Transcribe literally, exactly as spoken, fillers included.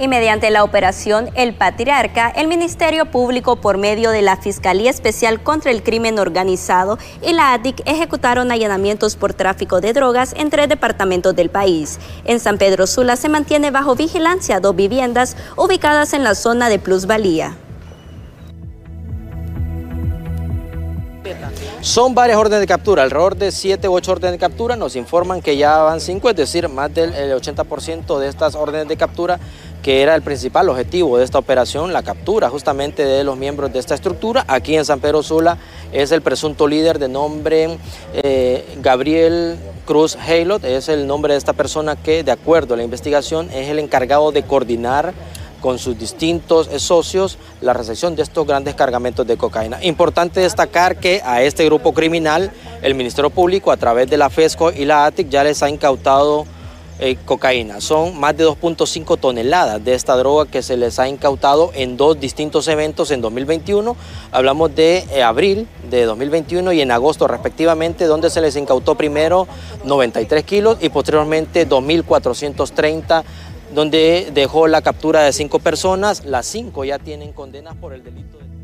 Y mediante la operación El Patriarca, el Ministerio Público, por medio de la Fiscalía Especial contra el Crimen Organizado y la A T I C, ejecutaron allanamientos por tráfico de drogas en tres departamentos del país. En San Pedro Sula se mantiene bajo vigilancia dos viviendas ubicadas en la zona de plusvalía. Son varias órdenes de captura, alrededor de siete u ocho órdenes de captura. Nos informan que ya van cinco, es decir, más del ochenta por ciento de estas órdenes de captura, que era el principal objetivo de esta operación, la captura justamente de los miembros de esta estructura. Aquí en San Pedro Sula es el presunto líder de nombre eh, Gabriel Cruz Heilot, es el nombre de esta persona que, de acuerdo a la investigación, es el encargado de coordinar con sus distintos socios la recepción de estos grandes cargamentos de cocaína. Importante destacar que a este grupo criminal el Ministerio Público, a través de la FESCO y la A T I C, ya les ha incautado eh, cocaína. Son más de dos punto cinco toneladas de esta droga que se les ha incautado en dos distintos eventos en dos mil veintiuno. Hablamos de eh, abril de dos mil veintiuno y en agosto respectivamente, donde se les incautó primero noventa y tres kilos y posteriormente dos mil cuatrocientos treinta, donde dejó la captura de cinco personas. Las cinco ya tienen condenas por el delito de...